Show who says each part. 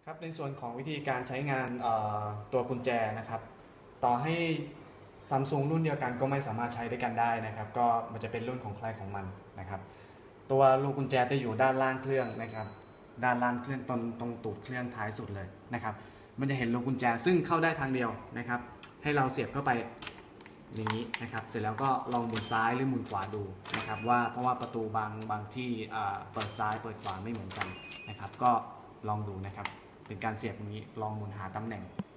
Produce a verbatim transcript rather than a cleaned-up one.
Speaker 1: ครับในส่วนของวิธีการใช้งานตัวกุญแจนะครับต่อให้ซัมซุงรุ่นเดียวกันก็ไม่สามารถใช้ด้วยกันได้นะครับก็มันจะเป็นรุ่นของใครของมันนะครับตัวลูกกุญแจจะอยู่ด้านล่างเครื่องนะครับด้านล่างเครื่องตรงตรงตูดเครื่องท้ายสุดเลยนะครับมันจะเห็นลูกกุญแจซึ่งเข้าได้ทางเดียวนะครับให้เราเสียบเข้าไปอย่างนี้นะครับเสร็จแล้วก็ลองหมุนซ้ายหรือหมุนขวาดูนะครับว่าเพราะว่าประตูบางบางที่เปิดซ้ายเปิดขวาไม่เหมือนกันนะครับก็ลองดูนะครับเป็นการเสียบอย่างนี้ลองหมุนหาตำแหน่ง